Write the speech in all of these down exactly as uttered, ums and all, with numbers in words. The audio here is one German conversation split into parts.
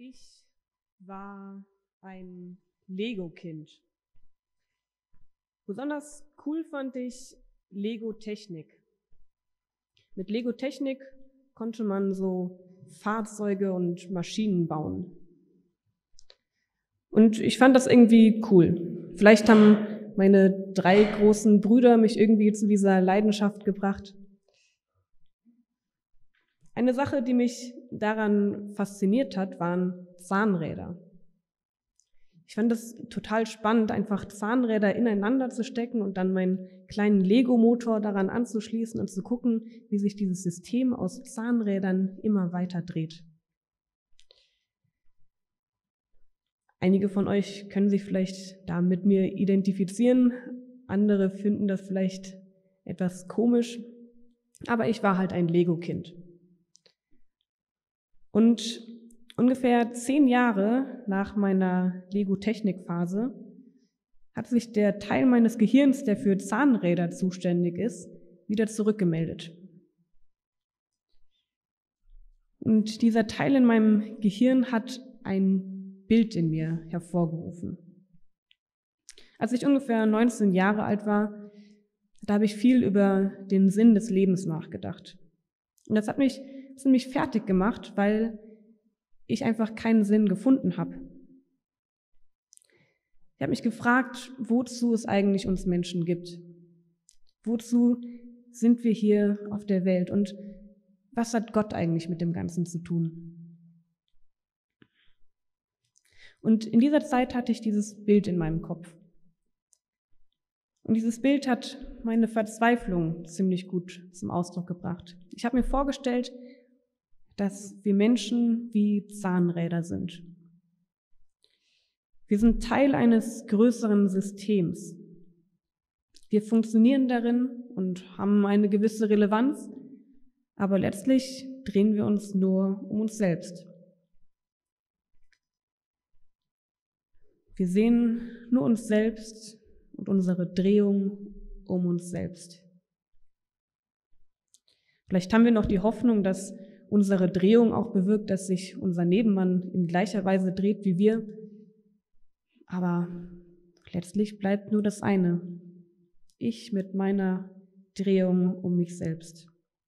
Ich war ein Lego-Kind. Besonders cool fand ich Lego-Technik. Mit Lego-Technik konnte man so Fahrzeuge und Maschinen bauen. Und ich fand das irgendwie cool. Vielleicht haben meine drei großen Brüder mich irgendwie zu dieser Leidenschaft gebracht. Eine Sache, die mich daran fasziniert hat, waren Zahnräder. Ich fand es total spannend, einfach Zahnräder ineinander zu stecken und dann meinen kleinen Lego-Motor daran anzuschließen und zu gucken, wie sich dieses System aus Zahnrädern immer weiter dreht. Einige von euch können sich vielleicht da mit mir identifizieren, andere finden das vielleicht etwas komisch, aber ich war halt ein Lego-Kind. Und ungefähr zehn Jahre nach meiner Lego-Technik-Phase hat sich der Teil meines Gehirns, der für Zahnräder zuständig ist, wieder zurückgemeldet. Und dieser Teil in meinem Gehirn hat ein Bild in mir hervorgerufen. Als ich ungefähr neunzehn Jahre alt war, da habe ich viel über den Sinn des Lebens nachgedacht. Und das hat mich ziemlich fertig gemacht, weil ich einfach keinen Sinn gefunden habe. Ich habe mich gefragt, wozu es eigentlich uns Menschen gibt. Wozu sind wir hier auf der Welt und was hat Gott eigentlich mit dem Ganzen zu tun? Und in dieser Zeit hatte ich dieses Bild in meinem Kopf. Und dieses Bild hat meine Verzweiflung ziemlich gut zum Ausdruck gebracht. Ich habe mir vorgestellt, dass wir Menschen wie Zahnräder sind. Wir sind Teil eines größeren Systems. Wir funktionieren darin und haben eine gewisse Relevanz, aber letztlich drehen wir uns nur um uns selbst. Wir sehen nur uns selbst und unsere Drehung um uns selbst. Vielleicht haben wir noch die Hoffnung, dass unsere Drehung auch bewirkt, dass sich unser Nebenmann in gleicher Weise dreht wie wir. Aber letztlich bleibt nur das eine. Ich mit meiner Drehung um mich selbst.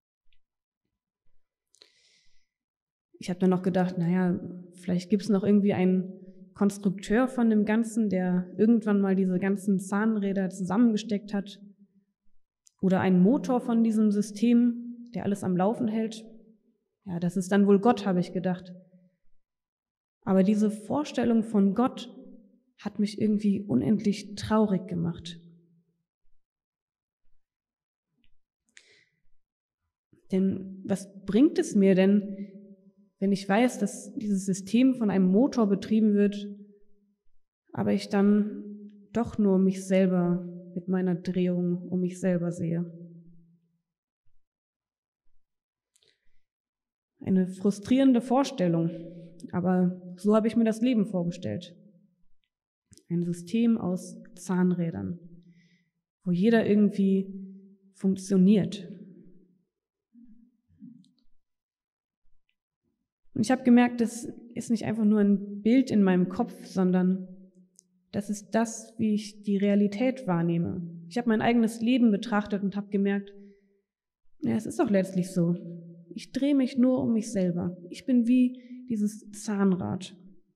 Ich habe dann noch gedacht, naja, vielleicht gibt es noch irgendwie einen Konstrukteur von dem Ganzen, der irgendwann mal diese ganzen Zahnräder zusammengesteckt hat. Oder einen Motor von diesem System, der alles am Laufen hält. Ja, das ist dann wohl Gott, habe ich gedacht. Aber diese Vorstellung von Gott hat mich irgendwie unendlich traurig gemacht. Denn was bringt es mir denn, wenn ich weiß, dass dieses System von einem Motor betrieben wird, aber ich dann doch nur mich selber mit meiner Drehung um mich selber sehe? Eine frustrierende Vorstellung, aber so habe ich mir das Leben vorgestellt. Ein System aus Zahnrädern, wo jeder irgendwie funktioniert. Und ich habe gemerkt, das ist nicht einfach nur ein Bild in meinem Kopf, sondern das ist das, wie ich die Realität wahrnehme. Ich habe mein eigenes Leben betrachtet und habe gemerkt, ja, es ist doch letztlich so. Ich drehe mich nur um mich selber. Ich bin wie dieses Zahnrad.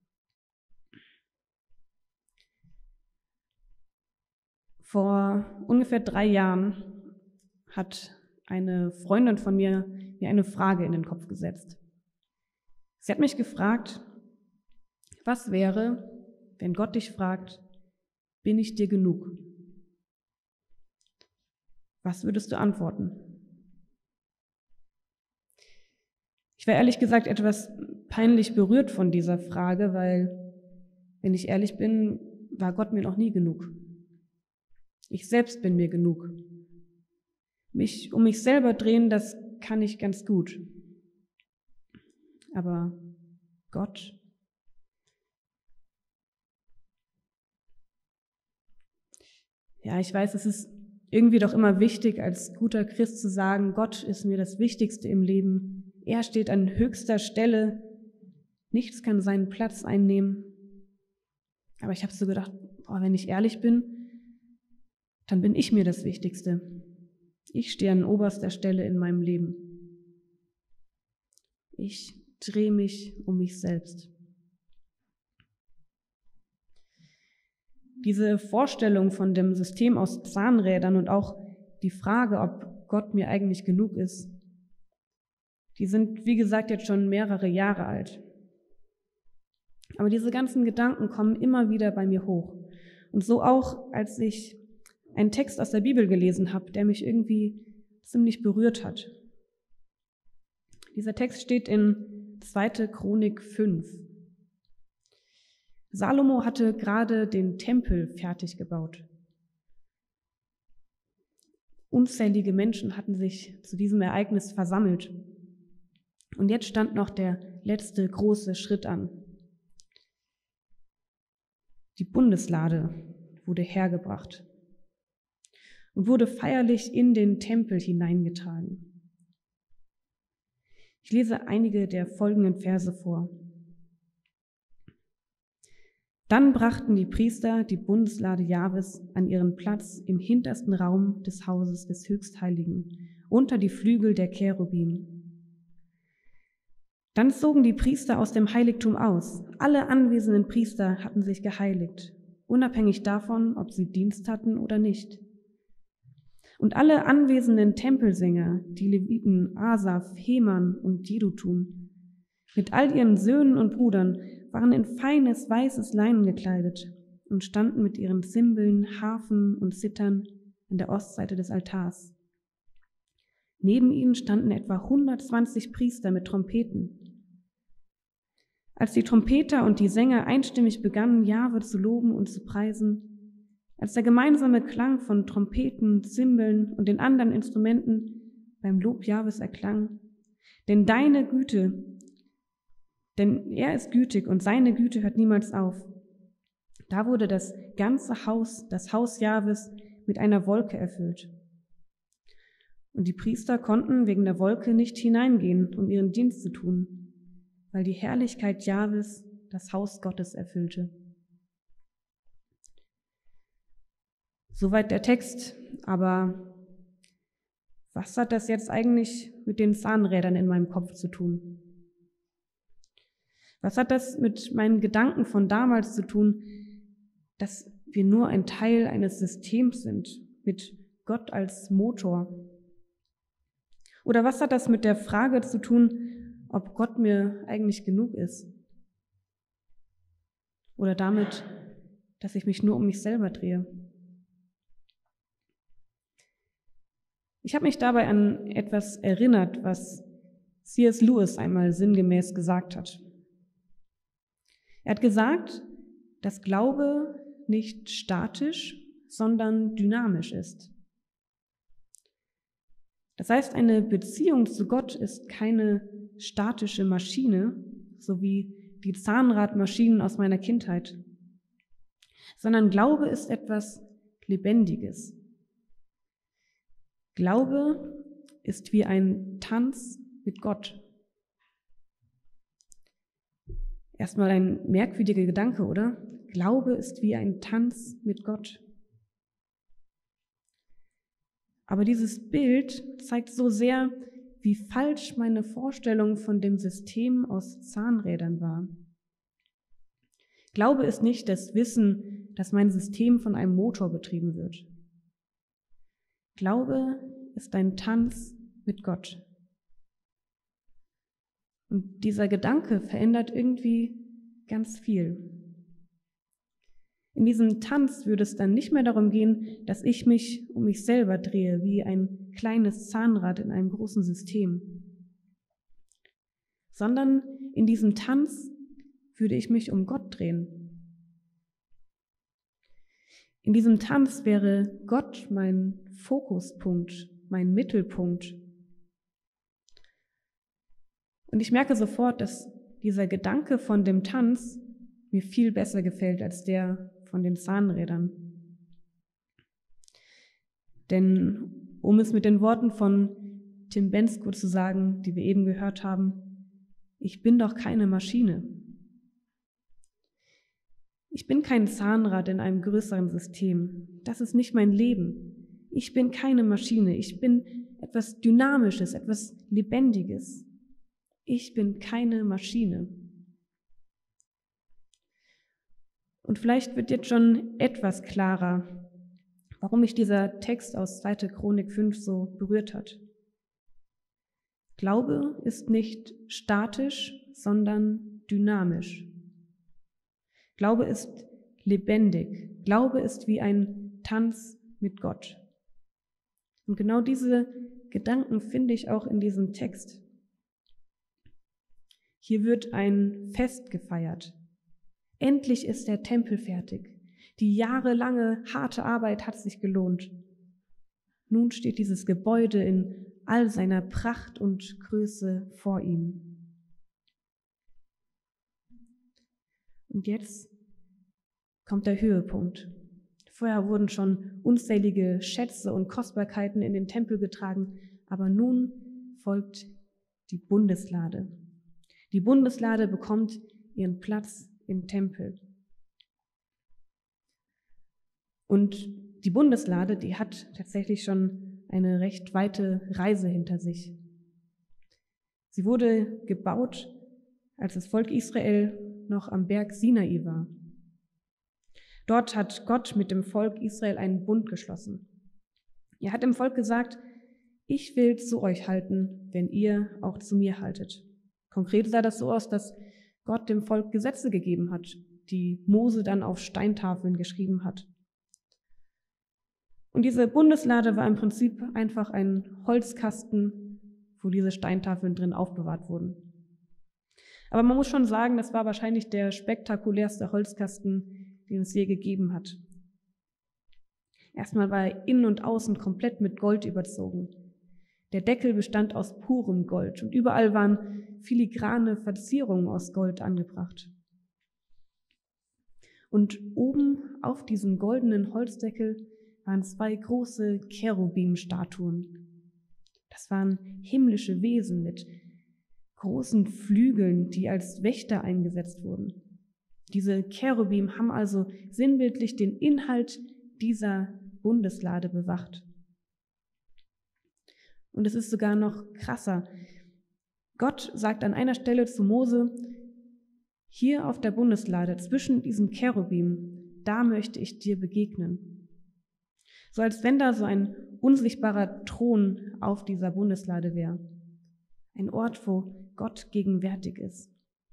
Vor ungefähr drei Jahren hat eine Freundin von mir mir eine Frage in den Kopf gesetzt. Sie hat mich gefragt, was wäre, wenn Gott dich fragt, bin ich dir genug? Was würdest du antworten? Ich war ehrlich gesagt etwas peinlich berührt von dieser Frage, weil, wenn ich ehrlich bin, war Gott mir noch nie genug. Ich selbst bin mir genug. Mich um mich selber drehen, das kann ich ganz gut. Aber Gott? Ja, ich weiß, es ist irgendwie doch immer wichtig, als guter Christ zu sagen, Gott ist mir das Wichtigste im Leben. Er steht an höchster Stelle. Nichts kann seinen Platz einnehmen. Aber ich habe so gedacht, boah, wenn ich ehrlich bin, dann bin ich mir das Wichtigste. Ich stehe an oberster Stelle in meinem Leben. Ich drehe mich um mich selbst. Diese Vorstellung von dem System aus Zahnrädern und auch die Frage, ob Gott mir eigentlich genug ist, die sind, wie gesagt, jetzt schon mehrere Jahre alt. Aber diese ganzen Gedanken kommen immer wieder bei mir hoch. Und so auch, als ich einen Text aus der Bibel gelesen habe, der mich irgendwie ziemlich berührt hat. Dieser Text steht in zweiter Chronik fünf. Salomo hatte gerade den Tempel fertig gebaut. Unzählige Menschen hatten sich zu diesem Ereignis versammelt. Und jetzt stand noch der letzte große Schritt an. Die Bundeslade wurde hergebracht und wurde feierlich in den Tempel hineingetragen. Ich lese einige der folgenden Verse vor. Dann brachten die Priester die Bundeslade Jahwes an ihren Platz im hintersten Raum des Hauses des Höchstheiligen, unter die Flügel der Cherubim. Dann zogen die Priester aus dem Heiligtum aus. Alle anwesenden Priester hatten sich geheiligt, unabhängig davon, ob sie Dienst hatten oder nicht. Und alle anwesenden Tempelsänger, die Leviten, Asaf, Heman und Jedutun, mit all ihren Söhnen und Brüdern, waren in feines, weißes Leinen gekleidet und standen mit ihren Zimbeln, Harfen und Zittern an der Ostseite des Altars. Neben ihnen standen etwa hundertzwanzig Priester mit Trompeten. Als die Trompeter und die Sänger einstimmig begannen, Jahwe zu loben und zu preisen, als der gemeinsame Klang von Trompeten, Zimbeln und den anderen Instrumenten beim Lob Jahwes erklang, denn deine Güte, denn er ist gütig und seine Güte hört niemals auf. Da wurde das ganze Haus, das Haus Jahwes, mit einer Wolke erfüllt. Und die Priester konnten wegen der Wolke nicht hineingehen, um ihren Dienst zu tun, weil die Herrlichkeit Jahwes das Haus Gottes erfüllte. Soweit der Text, aber was hat das jetzt eigentlich mit den Zahnrädern in meinem Kopf zu tun? Was hat das mit meinen Gedanken von damals zu tun, dass wir nur ein Teil eines Systems sind, mit Gott als Motor? Oder was hat das mit der Frage zu tun, ob Gott mir eigentlich genug ist? Oder damit, dass ich mich nur um mich selber drehe? Ich habe mich dabei an etwas erinnert, was C S Lewis einmal sinngemäß gesagt hat. Er hat gesagt, dass Glaube nicht statisch, sondern dynamisch ist. Das heißt, eine Beziehung zu Gott ist keine statische Maschine, so wie die Zahnradmaschinen aus meiner Kindheit, sondern Glaube ist etwas Lebendiges. Glaube ist wie ein Tanz mit Gott. Erstmal ein merkwürdiger Gedanke, oder? Glaube ist wie ein Tanz mit Gott. Aber dieses Bild zeigt so sehr, wie falsch meine Vorstellung von dem System aus Zahnrädern war. Glaube ist nicht das Wissen, dass mein System von einem Motor betrieben wird. Glaube ist ein Tanz mit Gott. Und dieser Gedanke verändert irgendwie ganz viel. In diesem Tanz würde es dann nicht mehr darum gehen, dass ich mich um mich selber drehe, wie ein kleines Zahnrad in einem großen System, sondern in diesem Tanz würde ich mich um Gott drehen. In diesem Tanz wäre Gott mein Fokuspunkt, mein Mittelpunkt. Und ich merke sofort, dass dieser Gedanke von dem Tanz mir viel besser gefällt als der von den Zahnrädern. Denn um es mit den Worten von Tim Bendzko zu sagen, die wir eben gehört haben, ich bin doch keine Maschine. Ich bin kein Zahnrad in einem größeren System. Das ist nicht mein Leben. Ich bin keine Maschine. Ich bin etwas Dynamisches, etwas Lebendiges. Ich bin keine Maschine. Und vielleicht wird jetzt schon etwas klarer, warum mich dieser Text aus zweiter Chronik fünf so berührt hat. Glaube ist nicht statisch, sondern dynamisch. Glaube ist lebendig. Glaube ist wie ein Tanz mit Gott. Und genau diese Gedanken finde ich auch in diesem Text. Hier wird ein Fest gefeiert. Endlich ist der Tempel fertig. Die jahrelange harte Arbeit hat sich gelohnt. Nun steht dieses Gebäude in all seiner Pracht und Größe vor ihm. Und jetzt kommt der Höhepunkt. Vorher wurden schon unzählige Schätze und Kostbarkeiten in den Tempel getragen, aber nun folgt die Bundeslade. Die Bundeslade bekommt ihren Platz im Tempel. Und die Bundeslade, die hat tatsächlich schon eine recht weite Reise hinter sich. Sie wurde gebaut, als das Volk Israel noch am Berg Sinai war. Dort hat Gott mit dem Volk Israel einen Bund geschlossen. Er hat dem Volk gesagt, ich will zu euch halten, wenn ihr auch zu mir haltet. Konkret sah das so aus, dass Gott dem Volk Gesetze gegeben hat, die Mose dann auf Steintafeln geschrieben hat. Und diese Bundeslade war im Prinzip einfach ein Holzkasten, wo diese Steintafeln drin aufbewahrt wurden. Aber man muss schon sagen, das war wahrscheinlich der spektakulärste Holzkasten, den es je gegeben hat. Erstmal war er innen und außen komplett mit Gold überzogen. Der Deckel bestand aus purem Gold und überall waren filigrane Verzierungen aus Gold angebracht. Und oben auf diesem goldenen Holzdeckel waren zwei große Cherubim-Statuen. Das waren himmlische Wesen mit großen Flügeln, die als Wächter eingesetzt wurden. Diese Cherubim haben also sinnbildlich den Inhalt dieser Bundeslade bewacht. Und es ist sogar noch krasser. Gott sagt an einer Stelle zu Mose, hier auf der Bundeslade zwischen diesen Cherubim, da möchte ich dir begegnen. So als wenn da so ein unsichtbarer Thron auf dieser Bundeslade wäre. Ein Ort, wo Gott gegenwärtig ist.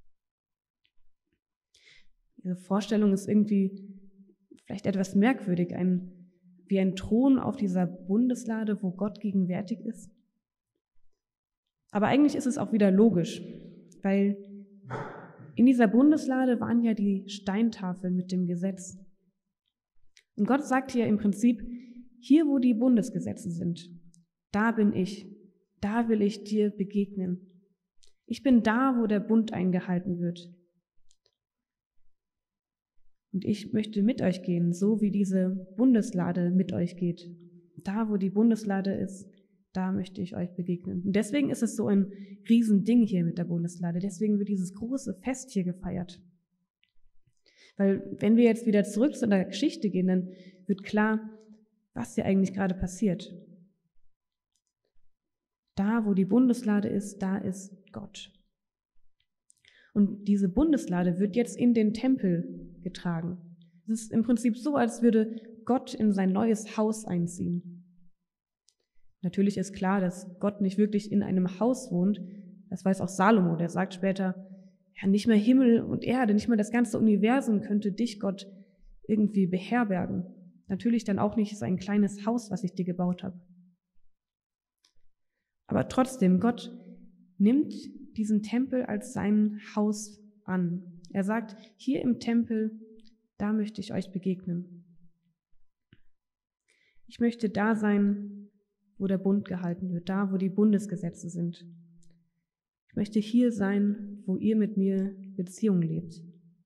Diese Vorstellung ist irgendwie vielleicht etwas merkwürdig, ein, wie ein Thron auf dieser Bundeslade, wo Gott gegenwärtig ist. Aber eigentlich ist es auch wieder logisch, weil in dieser Bundeslade waren ja die Steintafeln mit dem Gesetz. Und Gott sagt hier im Prinzip, hier wo die Bundesgesetze sind, da bin ich, da will ich dir begegnen. Ich bin da, wo der Bund eingehalten wird. Und ich möchte mit euch gehen, so wie diese Bundeslade mit euch geht. Da, wo die Bundeslade ist, da möchte ich euch begegnen. Und deswegen ist es so ein Riesending hier mit der Bundeslade. Deswegen wird dieses große Fest hier gefeiert. Weil wenn wir jetzt wieder zurück zu der Geschichte gehen, dann wird klar, was hier eigentlich gerade passiert. Da, wo die Bundeslade ist, da ist Gott. Und diese Bundeslade wird jetzt in den Tempel getragen. Es ist im Prinzip so, als würde Gott in sein neues Haus einziehen. Natürlich ist klar, dass Gott nicht wirklich in einem Haus wohnt. Das weiß auch Salomo, der sagt später, ja, nicht mehr Himmel und Erde, nicht mehr das ganze Universum könnte dich, Gott, irgendwie beherbergen. Natürlich dann auch nicht so ein kleines Haus, was ich dir gebaut habe. Aber trotzdem, Gott nimmt diesen Tempel als sein Haus an. Er sagt, hier im Tempel, da möchte ich euch begegnen. Ich möchte da sein, wo der Bund gehalten wird, da, wo die Bundesgesetze sind. Ich möchte hier sein, wo ihr mit mir Beziehung lebt.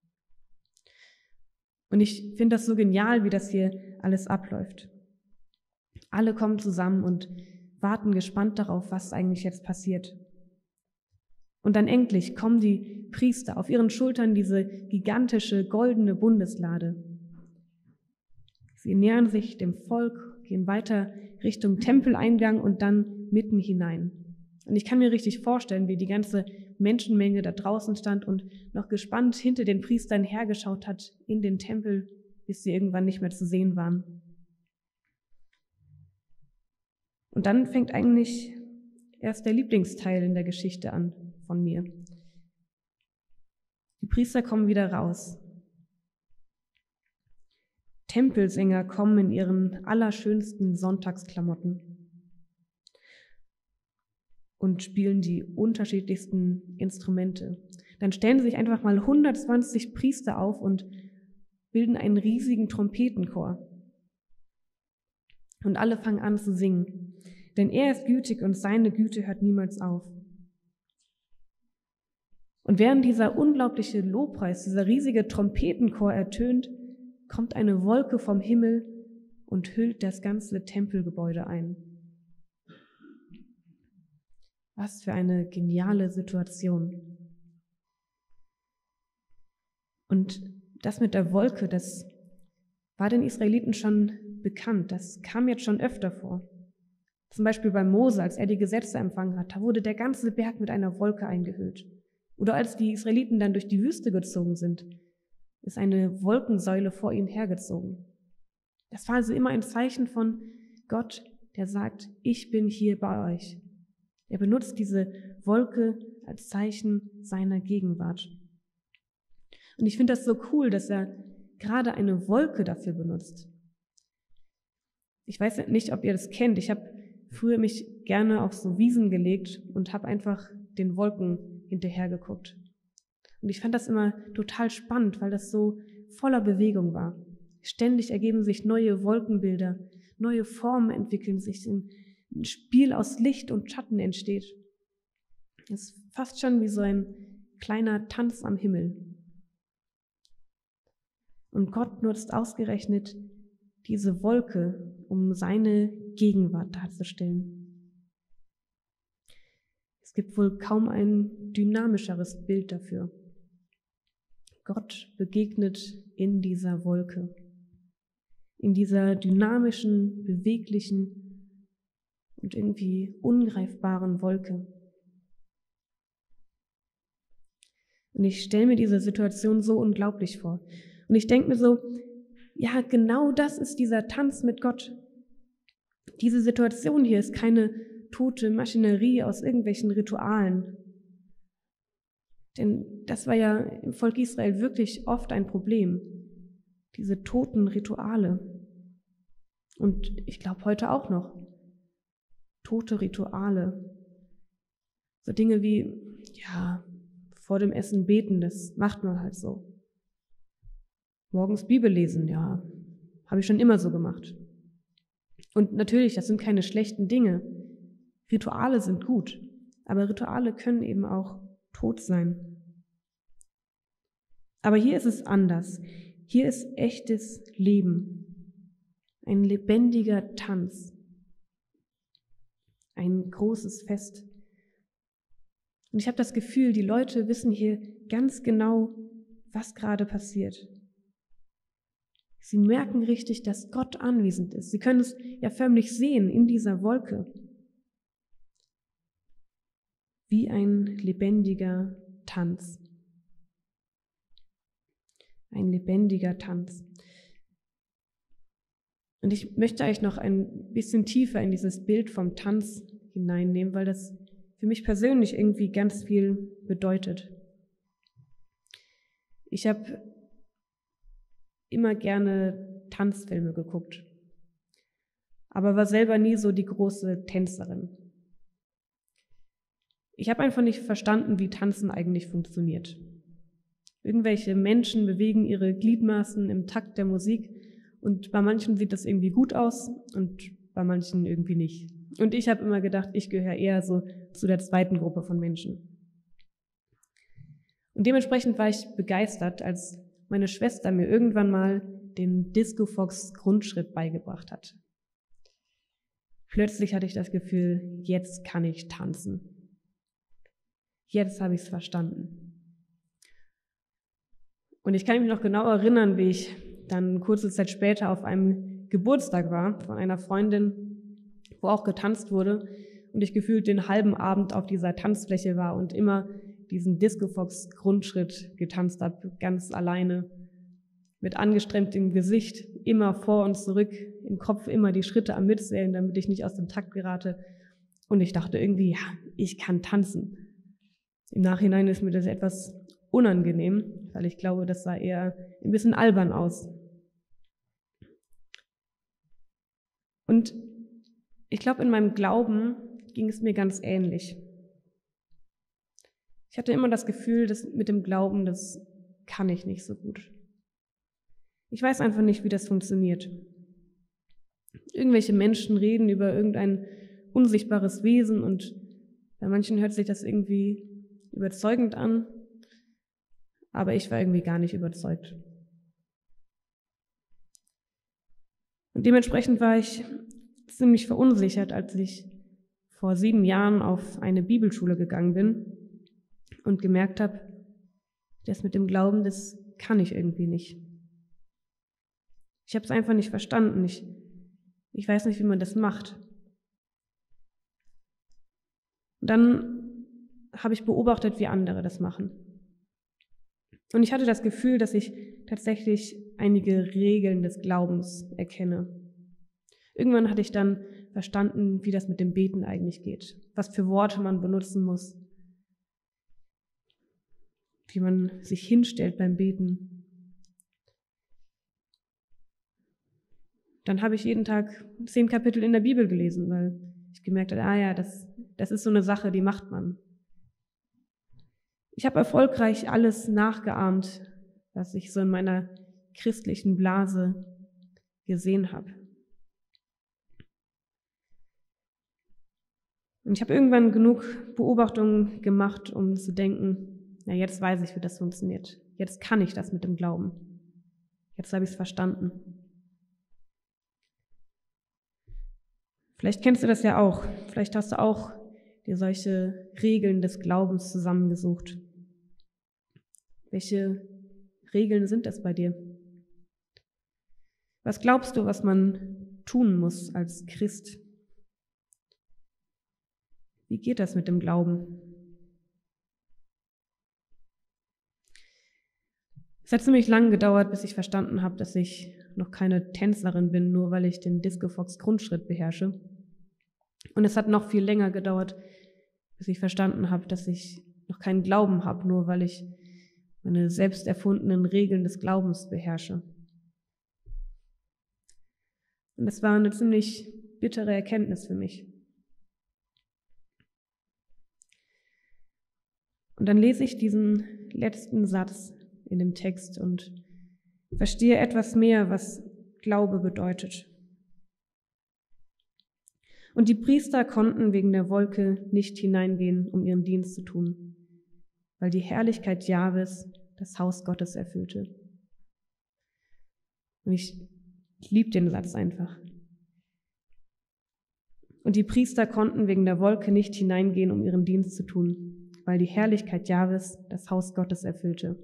Und ich finde das so genial, wie das hier alles abläuft. Alle kommen zusammen und warten gespannt darauf, was eigentlich jetzt passiert. Und dann endlich kommen die Priester, auf ihren Schultern diese gigantische goldene Bundeslade. Sie nähern sich dem Volk, gehen weiter Richtung Tempeleingang und dann mitten hinein. Und ich kann mir richtig vorstellen, wie die ganze Menschenmenge da draußen stand und noch gespannt hinter den Priestern hergeschaut hat in den Tempel, bis sie irgendwann nicht mehr zu sehen waren. Und dann fängt eigentlich erst der Lieblingsteil in der Geschichte an von mir. Die Priester kommen wieder raus. Tempelsänger kommen in ihren allerschönsten Sonntagsklamotten und spielen die unterschiedlichsten Instrumente. Dann stellen sich einfach mal hundertzwanzig Priester auf und bilden einen riesigen Trompetenchor. Und alle fangen an zu singen, denn er ist gütig und seine Güte hört niemals auf. Und während dieser unglaubliche Lobpreis, dieser riesige Trompetenchor ertönt, kommt eine Wolke vom Himmel und hüllt das ganze Tempelgebäude ein. Was für eine geniale Situation. Und das mit der Wolke, das war den Israeliten schon bekannt. Das kam jetzt schon öfter vor. Zum Beispiel bei Mose, als er die Gesetze empfangen hat, da wurde der ganze Berg mit einer Wolke eingehüllt. Oder als die Israeliten dann durch die Wüste gezogen sind, ist eine Wolkensäule vor ihnen hergezogen. Das war also immer ein Zeichen von Gott, der sagt, ich bin hier bei euch. Er benutzt diese Wolke als Zeichen seiner Gegenwart. Und ich finde das so cool, dass er gerade eine Wolke dafür benutzt. Ich weiß nicht, ob ihr das kennt. Ich habe früher mich gerne auf so Wiesen gelegt und habe einfach den Wolken hinterhergeguckt. Und ich fand das immer total spannend, weil das so voller Bewegung war. Ständig ergeben sich neue Wolkenbilder, neue Formen entwickeln sich, ein Spiel aus Licht und Schatten entsteht. Es ist fast schon wie so ein kleiner Tanz am Himmel. Und Gott nutzt ausgerechnet diese Wolke, um seine Gegenwart darzustellen. Es gibt wohl kaum ein dynamischeres Bild dafür. Gott begegnet in dieser Wolke, in dieser dynamischen, beweglichen und irgendwie ungreifbaren Wolke. Und ich stelle mir diese Situation so unglaublich vor. Und ich denke mir so, ja, genau das ist dieser Tanz mit Gott. Diese Situation hier ist keine tote Maschinerie aus irgendwelchen Ritualen. Denn das war ja im Volk Israel wirklich oft ein Problem, diese toten Rituale. Und ich glaube heute auch noch, tote Rituale. So Dinge wie, ja, vor dem Essen beten, das macht man halt so. Morgens Bibel lesen, ja, habe ich schon immer so gemacht. Und natürlich, das sind keine schlechten Dinge. Rituale sind gut, aber Rituale können eben auch tot sein. Aber hier ist es anders. Hier ist echtes Leben. Ein lebendiger Tanz. Ein großes Fest. Und ich habe das Gefühl, die Leute wissen hier ganz genau, was gerade passiert. Sie merken richtig, dass Gott anwesend ist. Sie können es ja förmlich sehen in dieser Wolke. Wie ein lebendiger Tanz. Ein lebendiger Tanz. Und ich möchte euch noch ein bisschen tiefer in dieses Bild vom Tanz hineinnehmen, weil das für mich persönlich irgendwie ganz viel bedeutet. Ich habe immer gerne Tanzfilme geguckt, aber war selber nie so die große Tänzerin. Ich habe einfach nicht verstanden, wie Tanzen eigentlich funktioniert. Irgendwelche Menschen bewegen ihre Gliedmaßen im Takt der Musik und bei manchen sieht das irgendwie gut aus und bei manchen irgendwie nicht. Und ich habe immer gedacht, ich gehöre eher so zu der zweiten Gruppe von Menschen. Und dementsprechend war ich begeistert, als meine Schwester mir irgendwann mal den Disco Fox Grundschritt beigebracht hat. Plötzlich hatte ich das Gefühl, jetzt kann ich tanzen. Jetzt habe ich es verstanden. Und ich kann mich noch genau erinnern, wie ich dann kurze Zeit später auf einem Geburtstag war von einer Freundin, wo auch getanzt wurde und ich gefühlt den halben Abend auf dieser Tanzfläche war und immer diesen Discofox-Grundschritt getanzt habe, ganz alleine, mit angestrengtem Gesicht, immer vor und zurück, im Kopf immer die Schritte am Mitzählen, damit ich nicht aus dem Takt gerate. Und ich dachte irgendwie, ja, ich kann tanzen. Im Nachhinein ist mir das etwas unangenehm, weil ich glaube, das sah eher ein bisschen albern aus. Und ich glaube, in meinem Glauben ging es mir ganz ähnlich. Ich hatte immer das Gefühl, dass mit dem Glauben, das kann ich nicht so gut. Ich weiß einfach nicht, wie das funktioniert. Irgendwelche Menschen reden über irgendein unsichtbares Wesen und bei manchen hört sich das irgendwie überzeugend an, aber ich war irgendwie gar nicht überzeugt. Und dementsprechend war ich ziemlich verunsichert, als ich vor sieben Jahren auf eine Bibelschule gegangen bin und gemerkt habe, das mit dem Glauben, das kann ich irgendwie nicht. Ich habe es einfach nicht verstanden. Ich, ich weiß nicht, wie man das macht. Und dann habe ich beobachtet, wie andere das machen. Und ich hatte das Gefühl, dass ich tatsächlich einige Regeln des Glaubens erkenne. Irgendwann hatte ich dann verstanden, wie das mit dem Beten eigentlich geht, was für Worte man benutzen muss, wie man sich hinstellt beim Beten. Dann habe ich jeden Tag zehn Kapitel in der Bibel gelesen, weil ich gemerkt habe, ah ja, das, das ist so eine Sache, die macht man. Ich habe erfolgreich alles nachgeahmt, was ich so in meiner christlichen Blase gesehen habe. Und ich habe irgendwann genug Beobachtungen gemacht, um zu denken, na jetzt weiß ich, wie das funktioniert. Jetzt kann ich das mit dem Glauben. Jetzt habe ich es verstanden. Vielleicht kennst du das ja auch. Vielleicht hast du auch dir solche Regeln des Glaubens zusammengesucht. Welche Regeln sind das bei dir? Was glaubst du, was man tun muss als Christ? Wie geht das mit dem Glauben? Es hat ziemlich lange gedauert, bis ich verstanden habe, dass ich noch keine Tänzerin bin, nur weil ich den Discofox-Grundschritt beherrsche. Und es hat noch viel länger gedauert, bis ich verstanden habe, dass ich noch keinen Glauben habe, nur weil ich meine selbst erfundenen Regeln des Glaubens beherrsche. Und das war eine ziemlich bittere Erkenntnis für mich. Und dann lese ich diesen letzten Satz in dem Text und verstehe etwas mehr, was Glaube bedeutet. Und die Priester konnten wegen der Wolke nicht hineingehen, um ihren Dienst zu tun, weil die Herrlichkeit Jahwes das Haus Gottes erfüllte. Und ich liebe den Satz einfach. Und die Priester konnten wegen der Wolke nicht hineingehen, um ihren Dienst zu tun, weil die Herrlichkeit Jahwes das Haus Gottes erfüllte.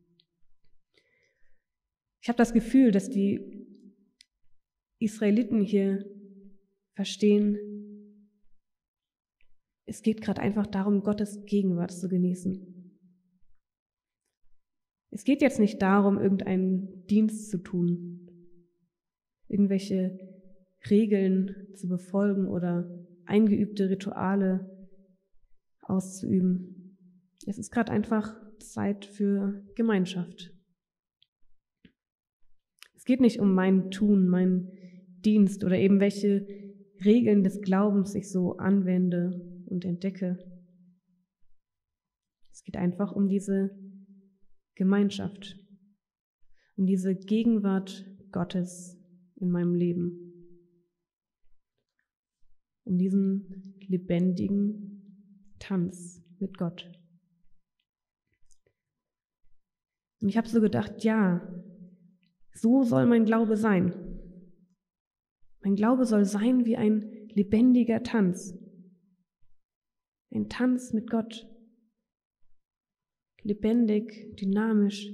Ich habe das Gefühl, dass die Israeliten hier verstehen, es geht gerade einfach darum, Gottes Gegenwart zu genießen. Es geht jetzt nicht darum, irgendeinen Dienst zu tun, irgendwelche Regeln zu befolgen oder eingeübte Rituale auszuüben. Es ist gerade einfach Zeit für Gemeinschaft. Es geht nicht um mein Tun, meinen Dienst oder eben welche Regeln des Glaubens ich so anwende und entdecke. Es geht einfach um diese Gemeinschaft, um diese Gegenwart Gottes in meinem Leben, um diesen lebendigen Tanz mit Gott. Und ich habe so gedacht, ja, so soll mein Glaube sein. Mein Glaube soll sein wie ein lebendiger Tanz. Ein Tanz mit Gott. lebendig, dynamisch.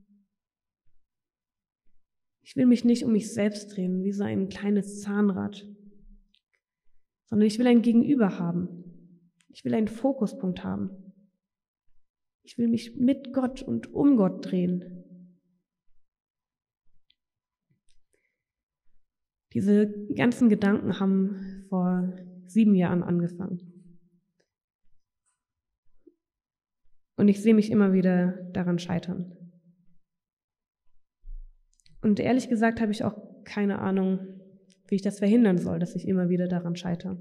Ich will mich nicht um mich selbst drehen, wie so ein kleines Zahnrad, sondern ich will ein Gegenüber haben. Ich will einen Fokuspunkt haben. Ich will mich mit Gott und um Gott drehen. Diese ganzen Gedanken haben vor sieben Jahren angefangen. Und ich sehe mich immer wieder daran scheitern. Und ehrlich gesagt habe ich auch keine Ahnung, wie ich das verhindern soll, dass ich immer wieder daran scheitere.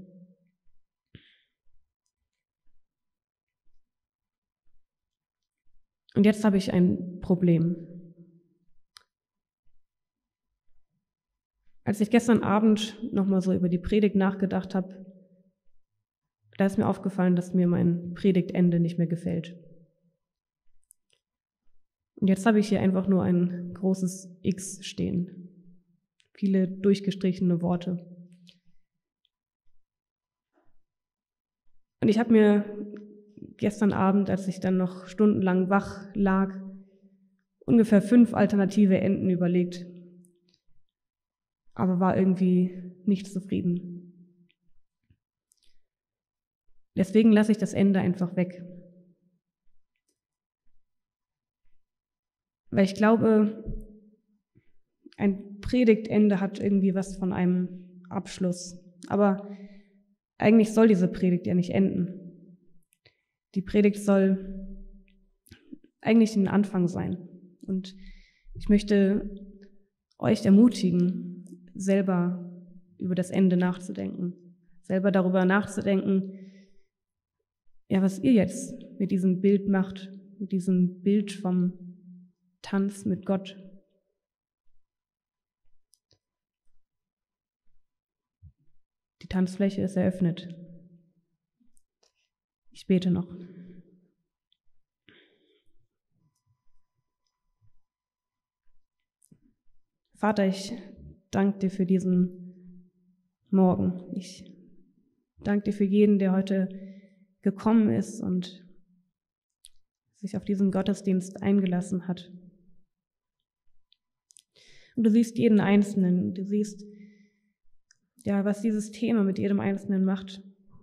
Und jetzt habe ich ein Problem. Als ich gestern Abend nochmal so über die Predigt nachgedacht habe, da ist mir aufgefallen, dass mir mein Predigtende nicht mehr gefällt. Und jetzt habe ich hier einfach nur ein großes X stehen. Viele durchgestrichene Worte. Und ich habe mir gestern Abend, als ich dann noch stundenlang wach lag, ungefähr fünf alternative Enden überlegt, aber war irgendwie nicht zufrieden. Deswegen lasse ich das Ende einfach weg. Weil ich glaube, ein Predigtende hat irgendwie was von einem Abschluss. Aber eigentlich soll diese Predigt ja nicht enden. Die Predigt soll eigentlich ein Anfang sein. Und ich möchte euch ermutigen, selber über das Ende nachzudenken. Selber darüber nachzudenken, ja, was ihr jetzt mit diesem Bild macht, mit diesem Bild vom Tanz mit Gott. Die Tanzfläche ist eröffnet. Ich bete noch. Vater, ich danke dir für diesen Morgen. Ich danke dir für jeden, der heute gekommen ist und sich auf diesen Gottesdienst eingelassen hat. Und du siehst jeden Einzelnen, du siehst, ja, was dieses Thema mit jedem Einzelnen macht.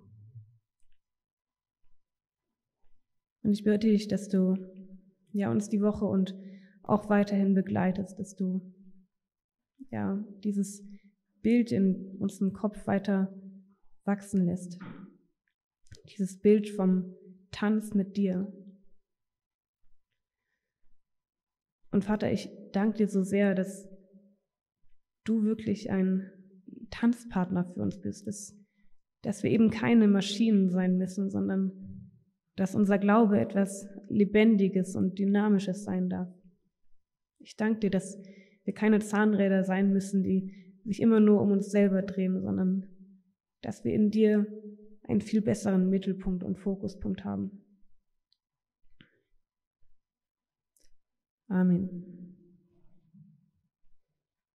Und ich bitte dich, dass du ja, uns die Woche und auch weiterhin begleitest, dass du ja, dieses Bild in unserem Kopf weiter wachsen lässt. Dieses Bild vom Tanz mit dir. Und Vater, ich danke dir so sehr, dass du wirklich ein Tanzpartner für uns bist, dass, dass wir eben keine Maschinen sein müssen, sondern dass unser Glaube etwas Lebendiges und Dynamisches sein darf. Ich danke dir, dass wir keine Zahnräder sein müssen, die sich immer nur um uns selber drehen, sondern dass wir in dir einen viel besseren Mittelpunkt und Fokuspunkt haben. Amen.